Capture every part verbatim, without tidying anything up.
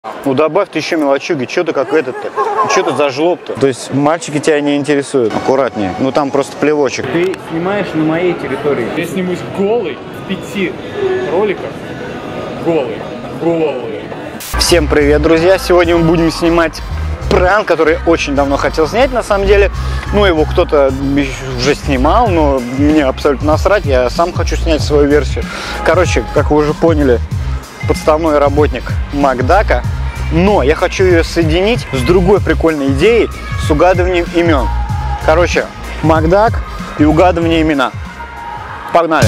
Ну добавь ты еще мелочуги, что ты как этот-то? Что ты за жлоб-то? То есть мальчики тебя не интересуют? Аккуратнее, ну там просто плевочек. Ты снимаешь на моей территории. Я снимусь голый в пяти роликах. Голый. Голый. Всем привет, друзья! Сегодня мы будем снимать пранк, который очень давно хотел снять, на самом деле. Ну, его кто-то уже снимал, но мне абсолютно насрать, я сам хочу снять свою версию. Короче, как вы уже поняли, подставной работник Макдака, но я хочу ее соединить с другой прикольной идеей, с угадыванием имен. Короче, Макдак и угадывание имена. Погнали!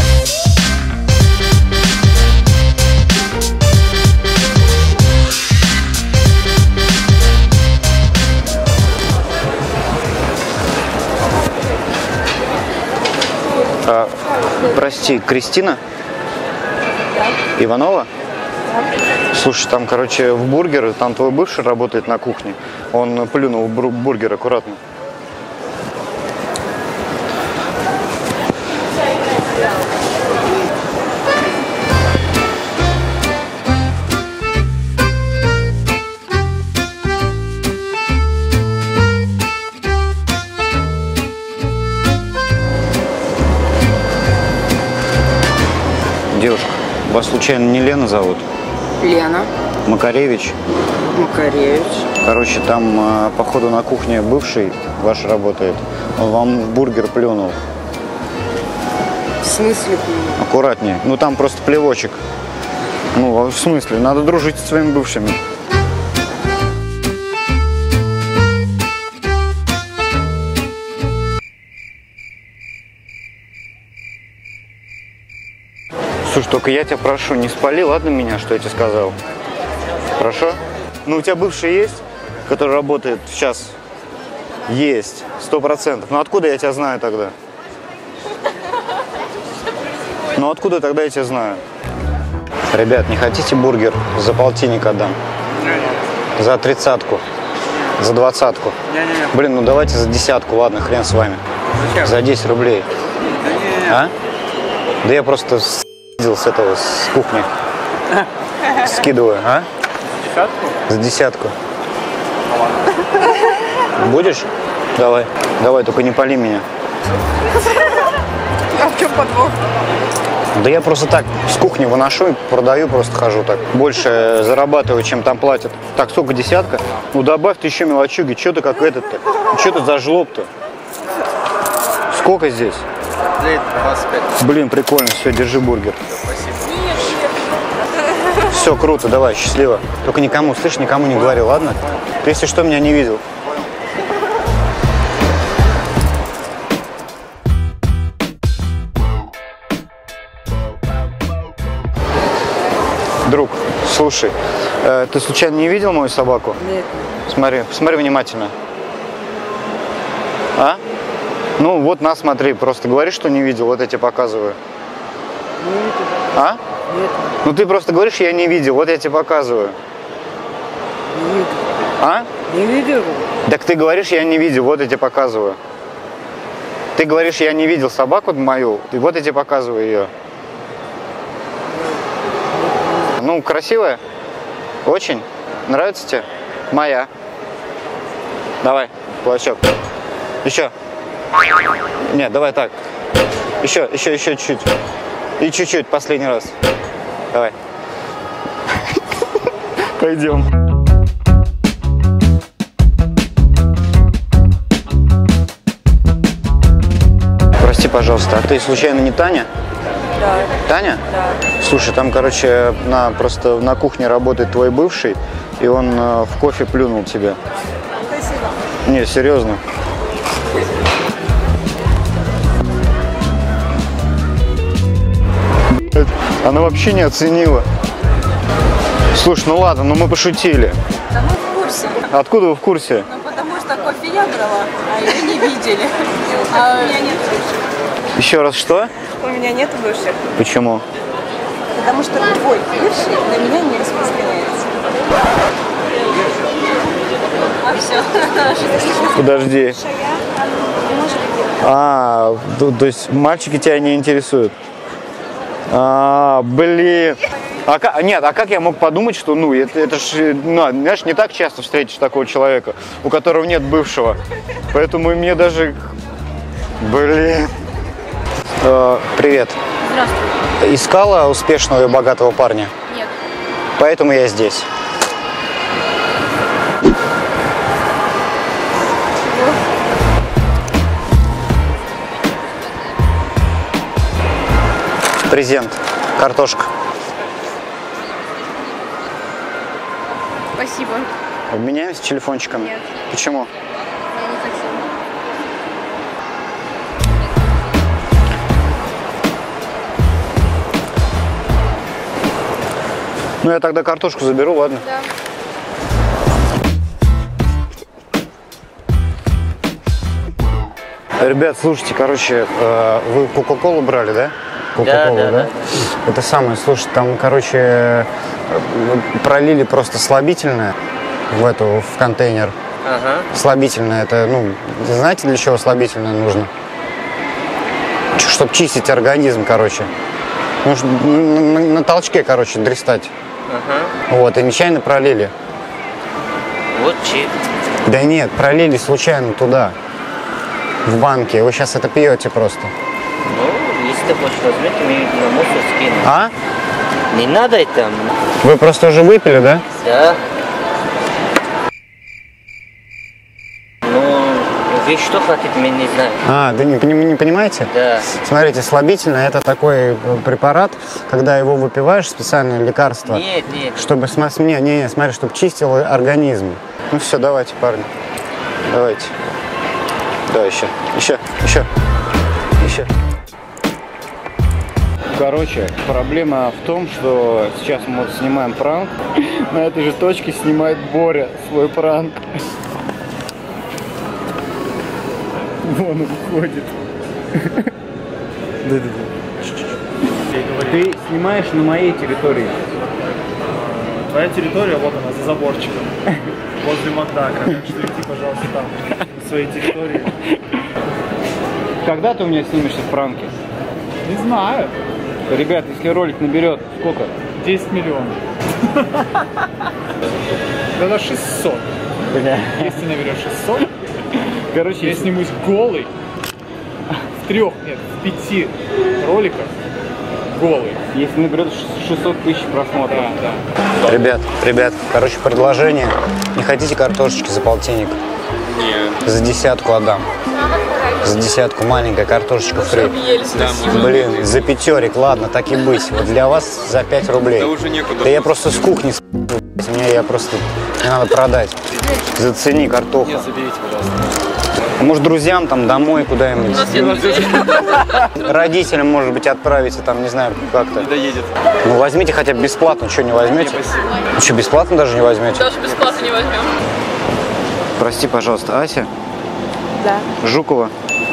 А, прости, Кристина? Да. Иванова? Да. Слушай, там, короче, в бургер, там твой бывший работает на кухне. Он плюнул в бургер, аккуратно. Девушка, вас случайно не Лена зовут? Лена. Макаревич? Макаревич. Короче, там, походу, на кухне бывший ваш работает. Он вам в бургер плюнул. В смысле плюнул? Аккуратнее. Ну, там просто плевочек. Ну, в смысле? Надо дружить со своими бывшими. Слушай, только я тебя прошу, не спали, ладно, меня, что я тебе сказал? Хорошо? Ну, у тебя бывший есть, который работает сейчас? Есть, сто процентов. Ну, откуда я тебя знаю тогда? Ну, откуда тогда я тебя знаю? Ребят, не хотите бургер? За полтинник отдам. Не-не. За тридцатку. За двадцатку. Не-не-не. Блин, ну давайте за десятку, ладно, хрен с вами. Зачем? За десять рублей. Не-не-не. А? Да я просто с этого, с кухни. Скидываю, а? Десятку? За десятку. Будешь? Давай. Давай, только не пали меня. А в чем подвох? Да я просто так с кухни выношу и продаю, просто хожу так. Больше зарабатываю, чем там платят. Так, сколько, десятка? Ну добавь ты еще мелочуги. Что ты как этот-то? Что ты за жлоб-то? Сколько здесь? двадцать пять. Блин, прикольно. Все, держи бургер. Спасибо. Все, круто, давай, счастливо. Только никому, слышь, никому не говори, ладно? Ты, если что, меня не видел. Друг, слушай, э, ты случайно не видел мою собаку? Нет. Смотри, смотри внимательно. А? Ну вот, на, смотри, просто говори, что не видел, вот я тебе показываю. Не видел. А? Нет. Ну ты просто говоришь, я не видел, вот я тебе показываю. Не видел. А? Не видел? Так ты говоришь, я не видел, вот я тебе показываю. Ты говоришь, я не видел собаку мою, и вот я тебе показываю ее. Ну, красивая? Очень? Нравится тебе? Моя. Давай, кулачок. Еще. Нет, давай так. Еще, еще, еще чуть-чуть. И чуть-чуть, последний раз. Давай. Пойдем. Прости, пожалуйста, а ты случайно не Таня? Да. Таня? Да. Слушай, там, короче, на, просто на кухне работает твой бывший, и он э, в кофе плюнул тебе. Спасибо. Не, серьезно. Она вообще не оценила. Слушай, ну ладно, ну мы пошутили. Да мы в курсе. Откуда вы в курсе? Ну потому что кофе я брала, а ее не видели. А у меня нет бывших. Еще раз, что? У меня нет бывших. Почему? Потому что твой бывший на меня не распространяется. А все. Подожди. А, то, то есть мальчики тебя не интересуют? А, блин. А как, нет, а как я мог подумать, что, ну, это, это ж, ну, знаешь, не так часто встретишь такого человека, у которого нет бывшего. Поэтому мне даже... Блин. Э, привет. Здравствуй. Искала успешного и богатого парня? Нет. Поэтому я здесь. Презент. Картошка. Спасибо. Обменяемся телефончиками? Нет. Почему? Я не хочу. Ну, я тогда картошку заберу, ладно? Да. Ребят, слушайте, короче, э, вы Кока-Колу брали, да? Кока-Колу, Да, да, да. Это самое, слушай, там, короче, э, пролили просто слабительное в эту, в контейнер. Ага. Слабительное, это, ну, знаете, для чего слабительное нужно? Чтобы чистить организм, короче. Ну, ш- на, на- на толчке, короче, дрестать. Ага. Вот, и нечаянно пролили. Вот чип. Да нет, пролили случайно туда, в банке. Вы сейчас это пьете просто. Ну, если ты хочешь возьми, ты мне на мусор скинь. А? Не надо это. Вы просто уже выпили, да? Да. Ну, вы что хотите, я не знаю. А, да не, пони- не понимаете? Да. Смотрите, слабительное это такой э, препарат, когда его выпиваешь, специальное лекарство, Нет, нет. чтобы, сма- не, не, не, смотри, чтобы чистил организм. Ну все, давайте, парни, давайте. Да, еще, еще, еще, еще. Короче, проблема в том, что сейчас мы вот снимаем пранк. На этой же точке снимает Боря свой пранк. Вон он уходит. Ты снимаешь на моей территории. Твоя территория, вот она, за заборчиком. Возле Макдака. Так что иди, пожалуйста, там, на своей территории. Когда ты у меня снимешься в пранке? Не знаю. Ребят, если ролик наберет сколько? десять миллионов. Это шестьсот. Бля. Если наберешь шестьсот, Короче, я снимусь голый в трех, нет, в пяти роликах голый. если наберет шестьсот тысяч просмотров. Да, да. Ребят, ребят, короче, предложение. Не хотите картошечки за полтинник? Нет. За десятку отдам. За десятку маленькая картошечка фри. Блин, за пятерик, ладно, так и быть. Вот для вас за пять рублей. Да уже некуда. Да я просто с кухни с***, блядь, мне я просто... Мне надо продать. Зацени картоху. Нет, заберите, пожалуйста. Может, друзьям там домой куда-нибудь. Родителям, может быть, отправите там, не знаю, как-то. Не доедет. Ну, возьмите хотя бы бесплатно, что не возьмете? спасибо. Ну, что, бесплатно даже не возьмете? Даже бесплатно не возьмем. Прости, пожалуйста, Ася Да. Жукова.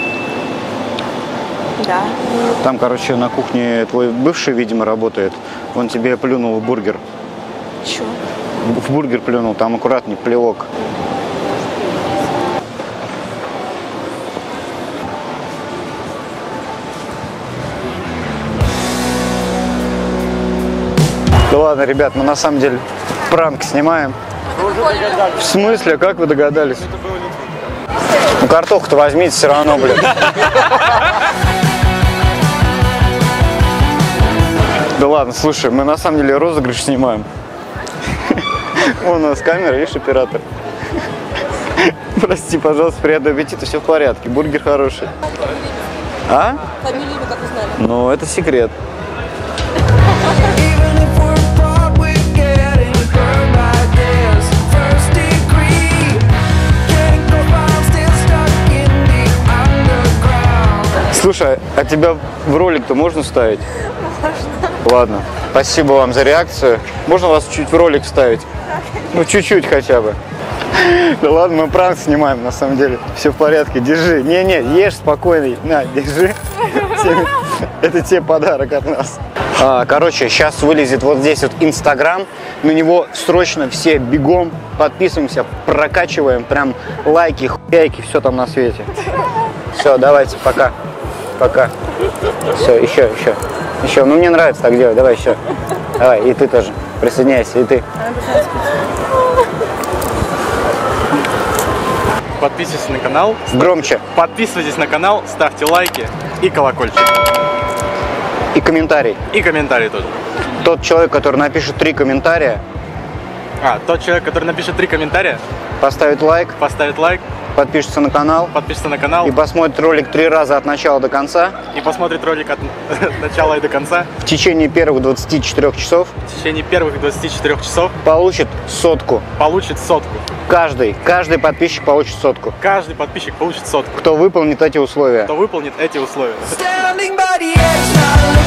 Да. Там, короче, на кухне твой бывший, видимо, работает. Он тебе плюнул в бургер. Чё? В бургер плюнул, там аккуратный плевок. Да ладно, ребят, мы на самом деле пранк снимаем. В смысле? Как вы догадались? Ну, картоху-то возьмите все равно, блин. Да ладно, слушай, мы на самом деле розыгрыш снимаем. Вон у нас камера, видишь, оператор. Прости, пожалуйста, приятного аппетита, все в порядке, бургер хороший. А? Фамилию вы как узнали? Ну, это секрет. Слушай, а тебя в ролик-то можно вставить? Можно. Ладно, спасибо вам за реакцию. Можно вас чуть в ролик вставить? Ну, чуть-чуть хотя бы. Да ладно, мы пранк снимаем, на самом деле. Все в порядке, держи. Не-не, ешь спокойно. На, держи. Это тебе подарок от нас. А, короче, сейчас вылезет вот здесь вот Инстаграм. На него срочно все бегом подписываемся, прокачиваем. Прям лайки, хуяйки, все там на свете. Все, давайте, пока. Пока. Все, еще, еще. Еще. Ну, мне нравится так делать. Давай еще. Давай, и ты тоже. Присоединяйся, и ты. Подписывайтесь на канал. Громче. Подписывайтесь на канал, ставьте лайки и колокольчик. И комментарий. И комментарии тоже. Тот человек, который напишет три комментария, А, тот человек, который напишет три комментария, поставит лайк, поставит лайк, подпишется на канал подпишется на канал и посмотрит ролик три раза от начала до конца и посмотрит ролик от начала и до конца в течение первых двадцати четырёх часов, в течение первых двадцати четырёх часов получит сотку. получит сотку. Каждый, каждый подписчик получит сотку. Каждый подписчик получит сотку. Кто выполнит эти условия. Кто выполнит эти условия. Standing by the edge, not